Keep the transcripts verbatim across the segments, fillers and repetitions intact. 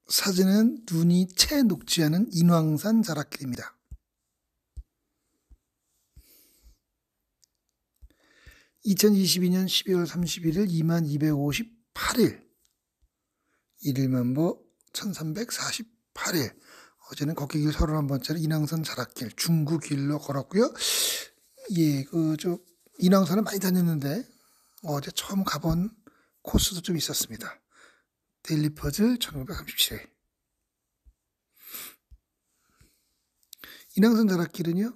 사진은 눈이 채 녹지 않은 인왕산 자락길입니다. 이천이십이년 십이월 삼십일일 이만 이백오십팔일 일일만보 천삼백사십팔일. 어제는 걷기길 서른한 번째로 인왕산 자락길 중구길로 걸었고요. 예, 그 저 인왕산을 많이 다녔는데 어제 처음 가본 코스도 좀 있었습니다. 데일리 퍼즐 천오백삼십칠회. 인왕산 자락길은요,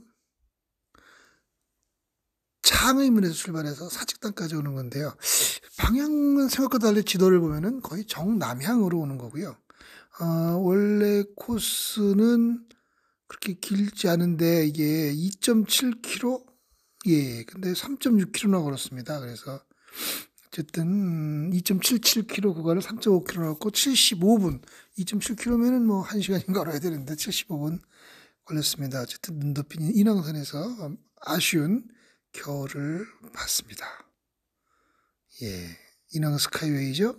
창의문에서 출발해서 사직단까지 오는 건데요. 방향은 생각과 달리 지도를 보면은 거의 정남향으로 오는 거고요. 어, 원래 코스는 그렇게 길지 않은데 이게 이 점 칠 킬로미터, 예, 근데 삼 점 육 킬로미터나 걸었습니다. 그래서 어쨌든 이 점 칠칠 킬로미터 구간을 삼 점 오 킬로미터 걸었고 칠십오 분, 이 점 칠 킬로미터면은 뭐 한 시간인 걸어야 되는데 칠십오 분 걸렸습니다. 어쨌든 눈 덮인 인왕산에서 아쉬운 겨울을 봤습니다. 예, 인왕 스카이웨이죠.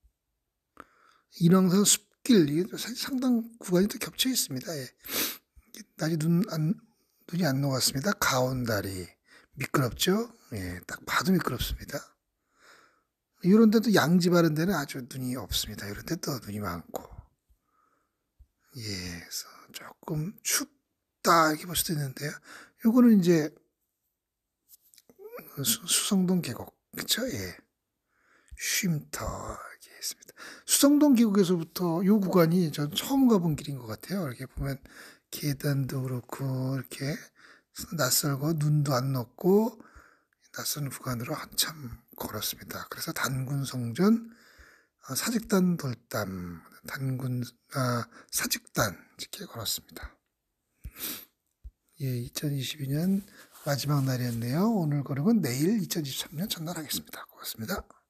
인왕산 숲길, 이게 상당 구간이 또 겹쳐 있습니다. 예. 아직 눈 안, 눈이 안 녹았습니다. 가온다리. 미끄럽죠? 예, 딱 봐도 미끄럽습니다. 이런 데도 양지 바른 데는 아주 눈이 없습니다. 이런 데도 눈이 많고. 예, 그래서 조금 춥다, 이렇게 볼 수도 있는데요. 요거는 이제 수, 수성동 계곡. 그쵸? 예. 쉼터, 이렇게 있습니다. 수성동 계곡에서부터 요 구간이 전 처음 가본 길인 것 같아요. 이렇게 보면 계단도 그렇고, 이렇게 낯설고, 눈도 안 녹고, 낯선 구간으로 한참 걸었습니다. 그래서 단군성전, 사직단 돌담, 단군, 아, 사직단, 이렇게 걸었습니다. 예, 이천이십이년 마지막 날이었네요. 오늘 걸음은 내일 이천이십삼년 첫날 하겠습니다. 고맙습니다.